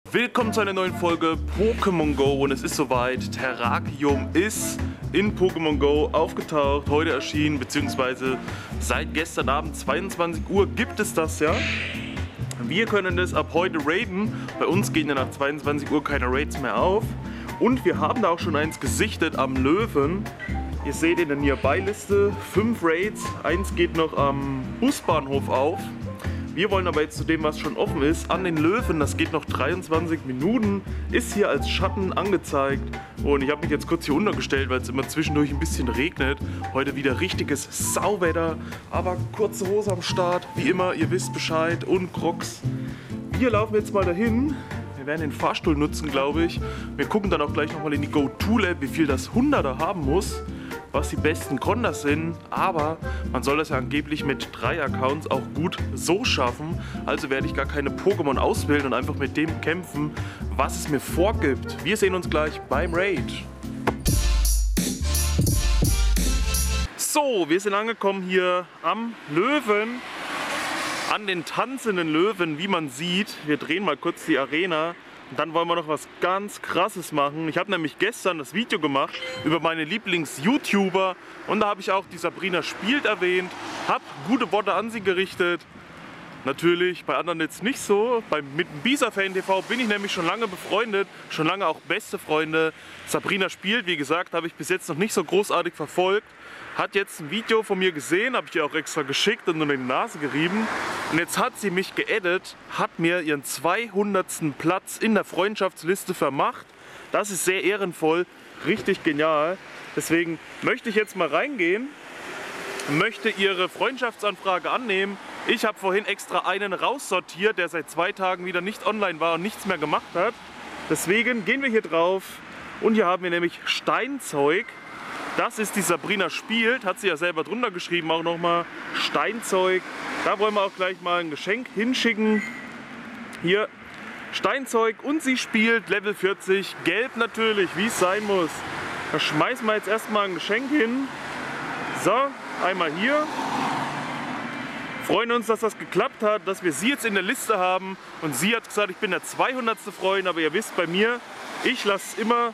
Willkommen zu einer neuen Folge Pokémon Go und es ist soweit. Terrakium ist in Pokémon Go aufgetaucht, heute erschienen, beziehungsweise seit gestern Abend 22 Uhr gibt es das ja. Wir können das ab heute raiden. Bei uns gehen ja nach 22 Uhr keine Raids mehr auf. Und wir haben da auch schon eins gesichtet am Löwen. Ihr seht in der Nearby-Liste 5 Raids, eins geht noch am Busbahnhof auf. Wir wollen aber jetzt zu dem, was schon offen ist, an den Löwen, das geht noch 23 Minuten, ist hier als Schatten angezeigt. Und ich habe mich jetzt kurz hier untergestellt, weil es immer zwischendurch ein bisschen regnet. Heute wieder richtiges Sauwetter, aber kurze Hose am Start, wie immer, ihr wisst Bescheid, und Crocs. Wir laufen jetzt mal dahin. Wir werden den Fahrstuhl nutzen, glaube ich. Wir gucken dann auch gleich nochmal in die Go-To-Lab, wie viel das 100er haben muss, was die besten Kondas sind, aber man soll das ja angeblich mit 3 Accounts auch gut so schaffen. Also werde ich gar keine Pokémon auswählen und einfach mit dem kämpfen, was es mir vorgibt. Wir sehen uns gleich beim Raid. So, wir sind angekommen hier am Löwen, an den tanzenden Löwen, wie man sieht. Wir drehen mal kurz die Arena. Und dann wollen wir noch was ganz Krasses machen. Ich habe nämlich gestern das Video gemacht über meine Lieblings-YouTuber und da habe ich auch die Sabrina Spielt erwähnt, habe gute Worte an sie gerichtet. Natürlich bei anderen jetzt nicht so. Mit Bisa-Fan TV bin ich nämlich schon lange befreundet, schon lange auch beste Freunde. Sabrina Spielt, wie gesagt, habe ich bis jetzt noch nicht so großartig verfolgt. Hat jetzt ein Video von mir gesehen, habe ich ihr auch extra geschickt und unter die Nase gerieben. Und jetzt hat sie mich geaddet, hat mir ihren 200. Platz in der Freundschaftsliste vermacht. Das ist sehr ehrenvoll, richtig genial. Deswegen möchte ich jetzt mal reingehen, möchte ihre Freundschaftsanfrage annehmen. Ich habe vorhin extra einen raussortiert, der seit 2 Tagen wieder nicht online war und nichts mehr gemacht hat. Deswegen gehen wir hier drauf und hier haben wir nämlich Steinzeug. Das ist die Sabrina Spielt, hat sie ja selber drunter geschrieben, auch nochmal Steinzeug. Da wollen wir auch gleich mal ein Geschenk hinschicken. Hier Steinzeug und sie spielt Level 40, gelb natürlich, wie es sein muss. Da schmeißen wir jetzt erstmal ein Geschenk hin. So, einmal hier. Freuen uns, dass das geklappt hat, dass wir sie jetzt in der Liste haben. Und sie hat gesagt, ich bin der 200. Freund, aber ihr wisst bei mir, ich lasse immer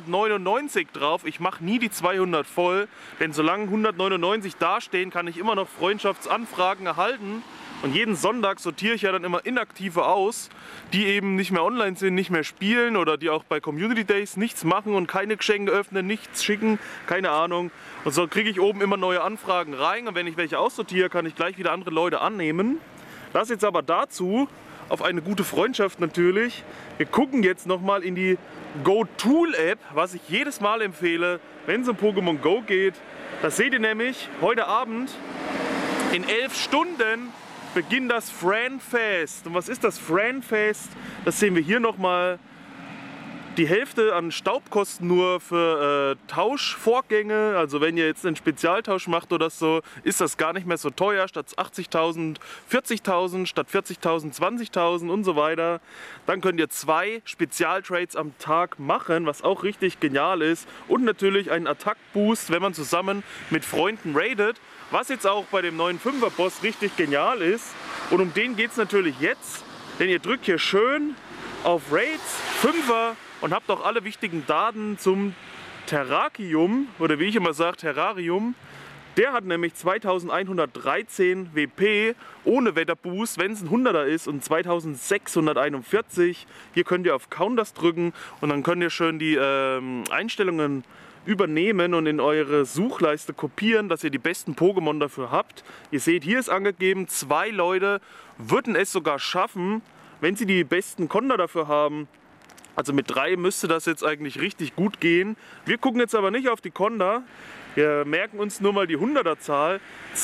199 drauf. Ich mache nie die 200 voll, denn solange 199 dastehen, kann ich immer noch Freundschaftsanfragen erhalten. Und jeden Sonntag sortiere ich ja dann immer Inaktive aus, die eben nicht mehr online sind, nicht mehr spielen oder die auch bei Community Days nichts machen und keine Geschenke öffnen, nichts schicken, keine Ahnung. Und so kriege ich oben immer neue Anfragen rein und wenn ich welche aussortiere, kann ich gleich wieder andere Leute annehmen. Das jetzt aber dazu, auf eine gute Freundschaft natürlich. Wir gucken jetzt nochmal in die Go-To-App, was ich jedes Mal empfehle, wenn es um Pokémon Go geht. Das seht ihr nämlich heute Abend in 11 Stunden beginnt das Fran-Fest. Und was ist das Fran-Fest? Das sehen wir hier nochmal. Die Hälfte an Staubkosten nur für Tauschvorgänge. Also wenn ihr jetzt einen Spezialtausch macht oder so, ist das gar nicht mehr so teuer. Statt 80.000 40.000, statt 40.000 20.000 und so weiter. Dann könnt ihr 2 Spezialtrades am Tag machen, was auch richtig genial ist. Und natürlich einen Attack-Boost, wenn man zusammen mit Freunden raidet. Was jetzt auch bei dem neuen 5er-Boss richtig genial ist. Und um den geht es natürlich jetzt. Denn ihr drückt hier schön auf Raids 5er und habt auch alle wichtigen Daten zum Terrakium, oder wie ich immer sage, Terrarium. Der hat nämlich 2113 WP ohne Wetterboost, wenn es ein 100er ist, und 2641. Hier könnt ihr auf Counters drücken und dann könnt ihr schön die Einstellungen übernehmen und in eure Suchleiste kopieren, dass ihr die besten Pokémon dafür habt. Ihr seht, hier ist angegeben, 2 Leute würden es sogar schaffen, wenn sie die besten Konter dafür haben. Also mit 3 müsste das jetzt eigentlich richtig gut gehen. Wir gucken jetzt aber nicht auf die Konter. Wir merken uns nur mal die 100er Zahl.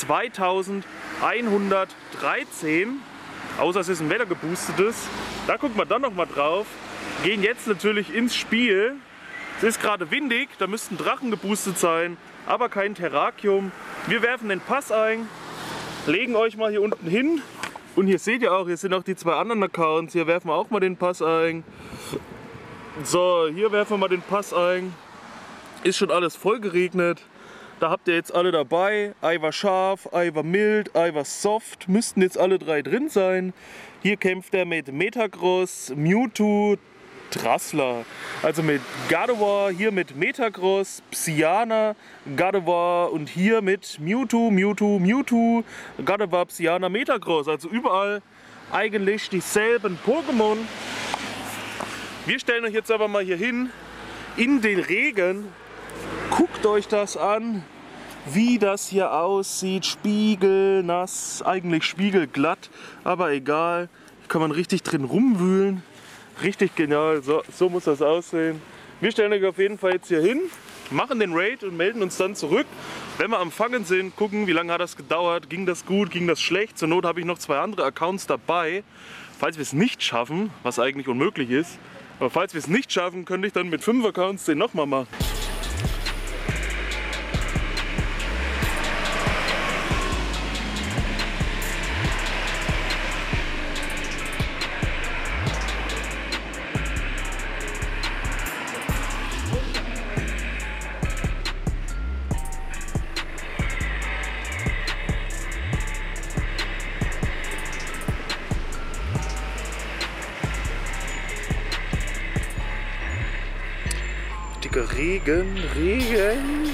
2113. Außer es ist ein wettergeboostetes. Da gucken wir dann nochmal drauf. Gehen jetzt natürlich ins Spiel. Es ist gerade windig, da müssten Drachen geboostet sein, aber kein Terrakium. Wir werfen den Pass ein, legen euch mal hier unten hin. Und hier seht ihr auch, hier sind auch die 2 anderen Accounts. Hier werfen wir auch mal den Pass ein. So, hier werfen wir mal den Pass ein. Ist schon alles voll geregnet. Da habt ihr jetzt alle dabei. Ei war scharf, Ei war mild, Ei war soft. Müssten jetzt alle drei drin sein. Hier kämpft er mit Metagross, Mewtwo, Trassler. Also mit Gardevoir, hier mit Metagross, Psyana, Gardevoir und hier mit Mewtwo, Gardevoir, Psyana, Metagross. Also überall eigentlich dieselben Pokémon. Wir stellen euch jetzt aber mal hier hin, in den Regen. Guckt euch das an, wie das hier aussieht. Spiegelnass, eigentlich spiegelglatt, aber egal. Hier kann man richtig drin rumwühlen. Richtig genial, so muss das aussehen. Wir stellen euch auf jeden Fall jetzt hier hin, machen den Raid und melden uns dann zurück. Wenn wir am Fangen sind, gucken, wie lange hat das gedauert, ging das gut, ging das schlecht. Zur Not habe ich noch 2 andere Accounts dabei. Falls wir es nicht schaffen, was eigentlich unmöglich ist, aber falls wir es nicht schaffen, könnte ich dann mit 5 Accounts den nochmal machen. Regen.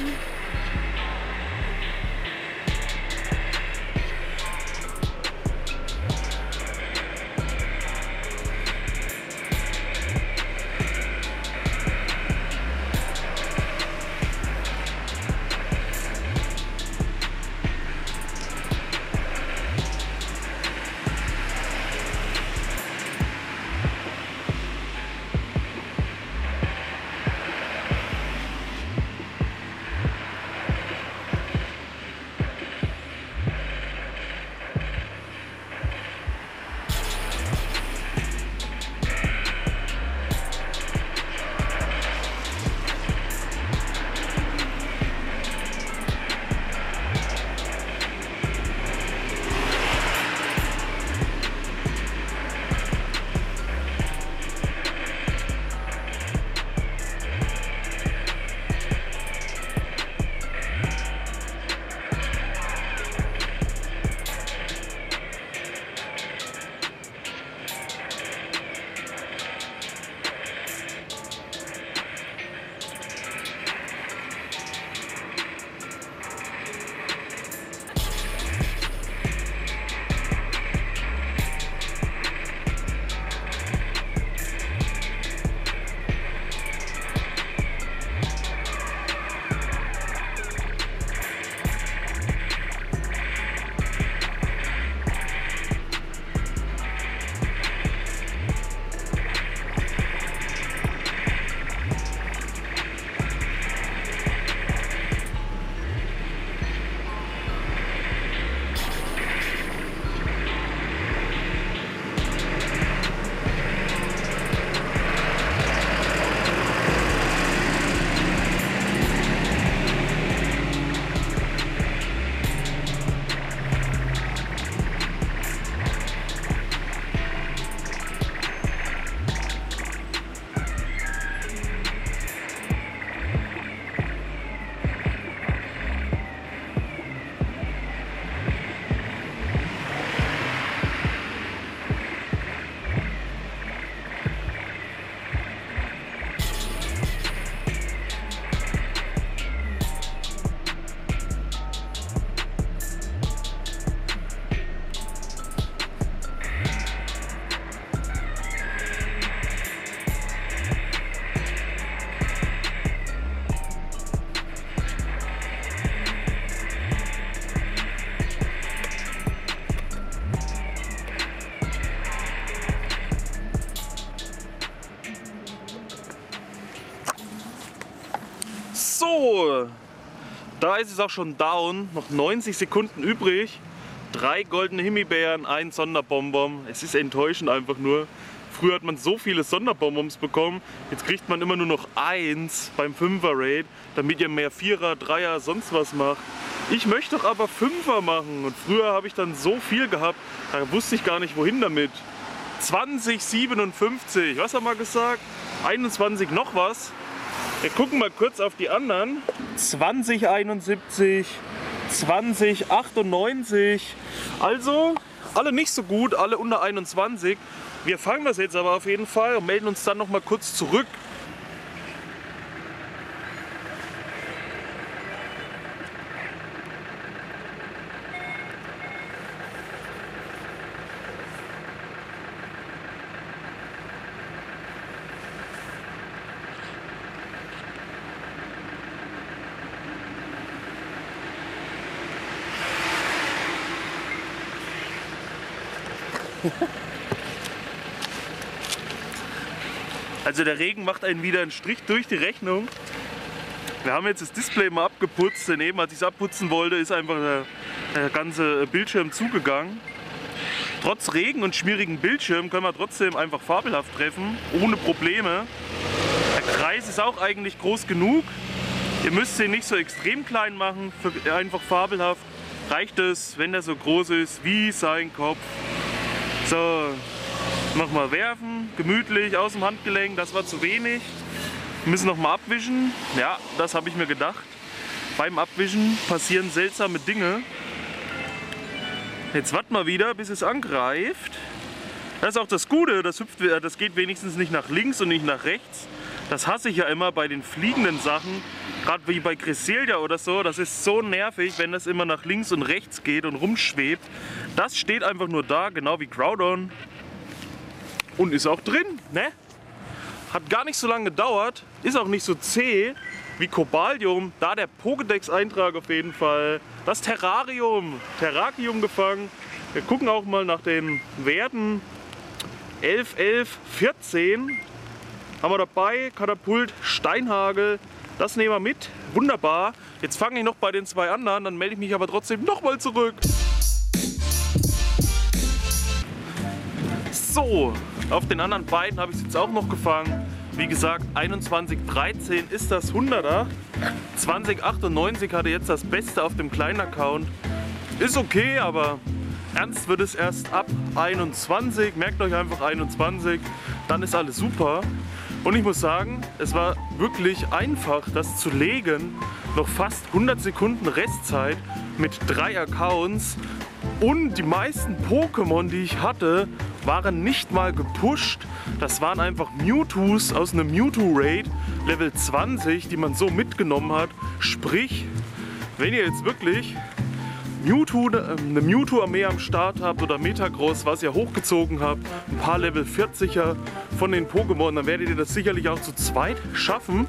So, da ist es auch schon down, noch 90 Sekunden übrig. 3 goldene Himbeeren, 1 Sonderbonbon. Es ist enttäuschend einfach nur. Früher hat man so viele Sonderbonbons bekommen, jetzt kriegt man immer nur noch 1 beim 5er Raid, damit ihr mehr 4er, 3er, sonst was macht. Ich möchte doch aber 5er machen und früher habe ich dann so viel gehabt, da wusste ich gar nicht wohin damit. 20,57, was haben wir gesagt? 21 noch was. Wir gucken mal kurz auf die anderen. 2071, 2098. Also alle nicht so gut, alle unter 21. Wir fangen das jetzt aber auf jeden Fall und melden uns dann noch mal kurz zurück. Also der Regen macht einen wieder einen Strich durch die Rechnung. Wir haben jetzt das Display mal abgeputzt, denn eben als ich es abputzen wollte, ist einfach der ganze Bildschirm zugegangen. Trotz Regen und schmierigen Bildschirm können wir trotzdem einfach fabelhaft treffen, ohne Probleme. Der Kreis ist auch eigentlich groß genug. Ihr müsst ihn nicht so extrem klein machen, für einfach fabelhaft. Reicht es, wenn der so groß ist wie sein Kopf. So, nochmal werfen, gemütlich aus dem Handgelenk, das war zu wenig. Wir müssen nochmal abwischen. Ja, das habe ich mir gedacht. Beim Abwischen passieren seltsame Dinge. Jetzt warten wir wieder, bis es angreift. Das ist auch das Gute, das geht wenigstens nicht nach links und nicht nach rechts. Das hasse ich ja immer bei den fliegenden Sachen, gerade wie bei Cresselia oder so. Das ist so nervig, wenn das immer nach links und rechts geht und rumschwebt. Das steht einfach nur da, genau wie Groudon. Und ist auch drin, ne? Hat gar nicht so lange gedauert, ist auch nicht so zäh wie Cobalium. Da der Pokédex-Eintrag auf jeden Fall. Das Terrarium gefangen. Wir gucken auch mal nach den Werten. 11, 11, 14 haben wir dabei. Katapult, Steinhagel. Das nehmen wir mit. Wunderbar. Jetzt fange ich noch bei den zwei anderen, dann melde ich mich aber trotzdem nochmal zurück. So, auf den anderen beiden habe ich es jetzt auch noch gefangen. Wie gesagt, 2113 ist das 100er. 2098 hatte jetzt das Beste auf dem kleinen Account. Ist okay, aber ernst wird es erst ab 21. Merkt euch einfach 21, dann ist alles super. Und ich muss sagen, es war wirklich einfach, das zu legen. Noch fast 100 Sekunden Restzeit mit 3 Accounts. Und die meisten Pokémon, die ich hatte, waren nicht mal gepusht. Das waren einfach Mewtwo's aus einem Mewtwo-Raid Level 20, die man so mitgenommen hat. Sprich, wenn ihr jetzt wirklich eine Mewtwo-Armee am Start habt oder Metagross, was ihr hochgezogen habt, ein paar Level 40er von den Pokémon, dann werdet ihr das sicherlich auch zu zweit schaffen.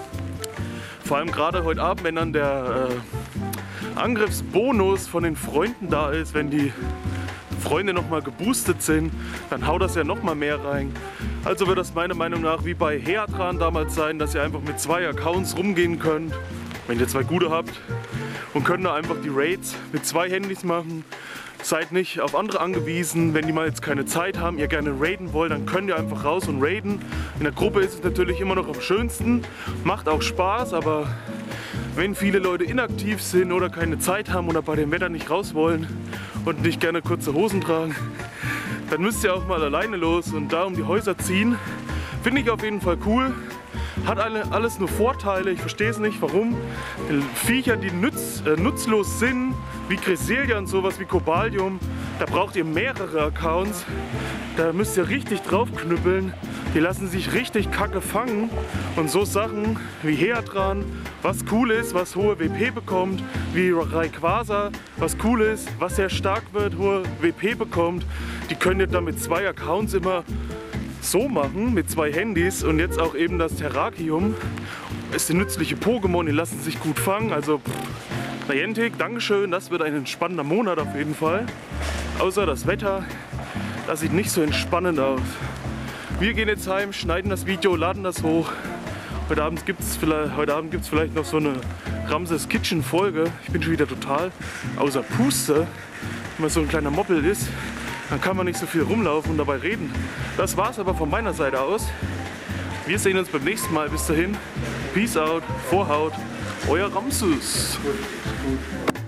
Vor allem gerade heute Abend, wenn dann der Angriffsbonus von den Freunden da ist, wenn die Freunde nochmal geboostet sind, dann haut das ja nochmal mehr rein. Also wird das meiner Meinung nach wie bei Heatran damals sein, dass ihr einfach mit 2 Accounts rumgehen könnt, wenn ihr 2 gute habt, und könnt da einfach die Raids mit 2 Handys machen. Seid nicht auf andere angewiesen. Wenn die mal jetzt keine Zeit haben, ihr gerne raiden wollt, dann könnt ihr einfach raus und raiden. In der Gruppe ist es natürlich immer noch am schönsten, macht auch Spaß, aber wenn viele Leute inaktiv sind oder keine Zeit haben oder bei dem Wetter nicht raus wollen und nicht gerne kurze Hosen tragen, dann müsst ihr auch mal alleine los und da um die Häuser ziehen. Finde ich auf jeden Fall cool. Hat alles nur Vorteile, ich verstehe es nicht, warum. Viecher, die nutzlos sind, wie Cresselia und sowas, wie Cobalium, da braucht ihr mehrere Accounts. Da müsst ihr richtig draufknüppeln. Die lassen sich richtig kacke fangen. Und so Sachen wie Heatran, was cool ist, was hohe WP bekommt, wie Rayquaza, was cool ist, was sehr stark wird, hohe WP bekommt, die könnt ihr dann mit 2 Accounts immer so machen, mit 2 Handys. Und jetzt auch eben das Terrakium ist ein nützliche Pokémon, die lassen sich gut fangen. Also Niantic, Dankeschön, das wird ein entspannender Monat auf jeden Fall. Außer das Wetter, das sieht nicht so entspannend aus. Wir gehen jetzt heim, schneiden das Video, laden das hoch. Heute Abend gibt es vielleicht noch so eine Ramses Kitchen Folge. Ich bin schon wieder total außer Puste. Wenn man so ein kleiner Moppel ist, dann kann man nicht so viel rumlaufen und dabei reden. Das war's aber von meiner Seite aus. Wir sehen uns beim nächsten Mal. Bis dahin, Peace out, Vorhaut, euer Ramses.